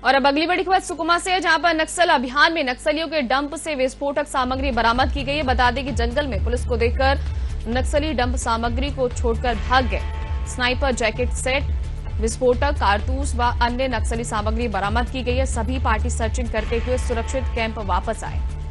और अब अगली बड़ी खबर सुकमा से है, जहां पर नक्सल अभियान में नक्सलियों के डंप से विस्फोटक सामग्री बरामद की गई है। बता दें कि जंगल में पुलिस को देखकर नक्सली डंप सामग्री को छोड़कर भाग गए। स्नाइपर जैकेट सेट, विस्फोटक, कारतूस व अन्य नक्सली सामग्री बरामद की गई है। सभी पार्टी सर्चिंग करते हुए सुरक्षित कैंप वापस आए।